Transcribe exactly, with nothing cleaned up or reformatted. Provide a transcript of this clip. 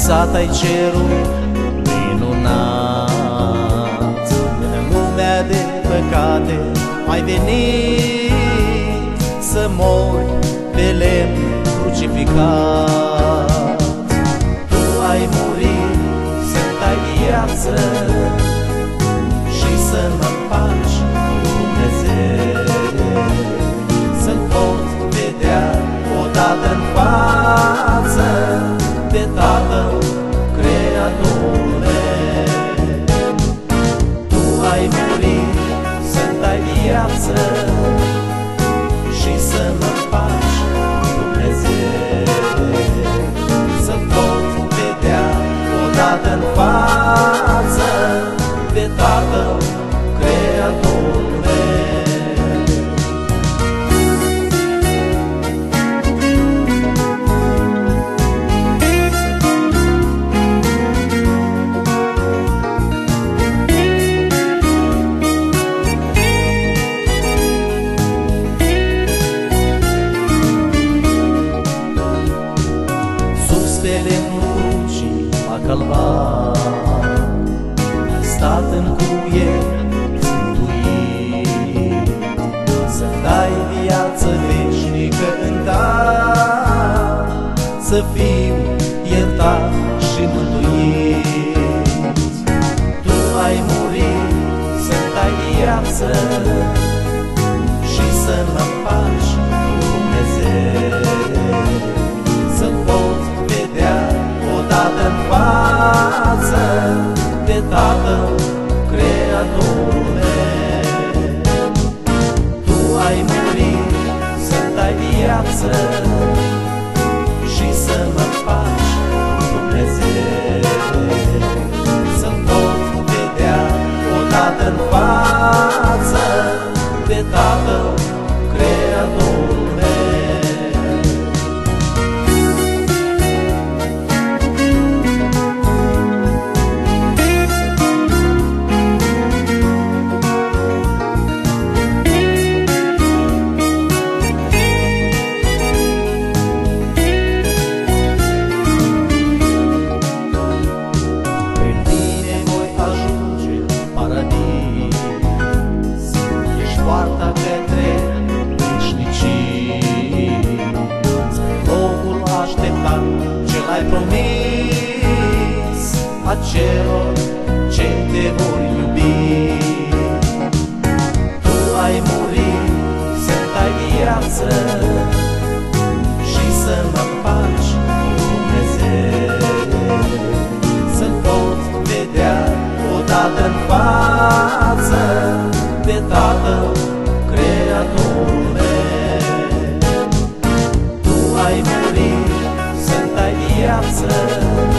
visat ai cerul minunat. În lumea de păcate ai venit să mori pe lemn crucificat. Tu ai murit să-mi dai viață și să-mi împaci cu Dumnezeu, să-mi pot vedea odată-n față pe Tatăl Creatorule. Tu ai murit să-mi dai viață și să-mi împaci cu Dumnezeu, să-mi pot vedea odată-n față pe Tatăl Creatorule. Pe lemnul crucii la Calvar ai stat în cuie țintuit, să-mi dai viață veșnică în dar, să fiu iertat și mântuit. Tu ai murit să-mi dai viață și să-mi împaci cu Dumnezeu, să-mi pot vedea odată-n față pe Tatăl Creatorule. Tu ai murit să-mi dai viață și să-mi împaci cu Dumnezeu, să-mi pot vedea odată-n față pe Tatăl Creatorule. Poarta către veșnicii, spre locul așteptat ce l-ai promis acelor ce te vor iubi. Tu ai murit să-mi dai viață și să-mi împaci cu Dumnezeu, să-mi pot vedea odată-n față pe Tatăl Creatorule. Tu ai murit să-mi dai viață